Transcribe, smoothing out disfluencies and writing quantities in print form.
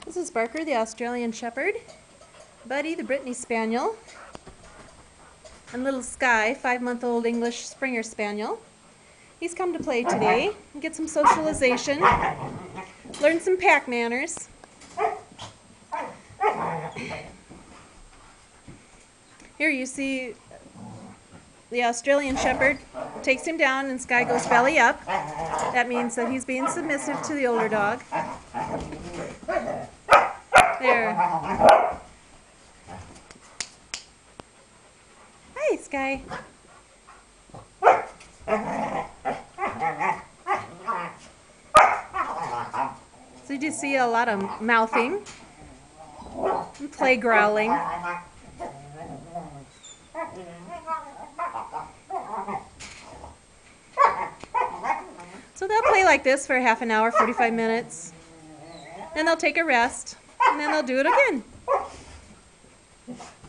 This is Barker, the Australian Shepherd, Buddy, the Brittany Spaniel, and little Sky, 5-month-old English Springer Spaniel. He's come to play today and get some socialization, learn some pack manners. Here you see the Australian Shepherd takes him down and Sky goes belly up. That means that he's being submissive to the older dog. There. Hi, Sky. So you just see a lot of mouthing and play growling. So they'll play like this for half an hour, 45 minutes. Then they'll take a rest, and then they'll do it again.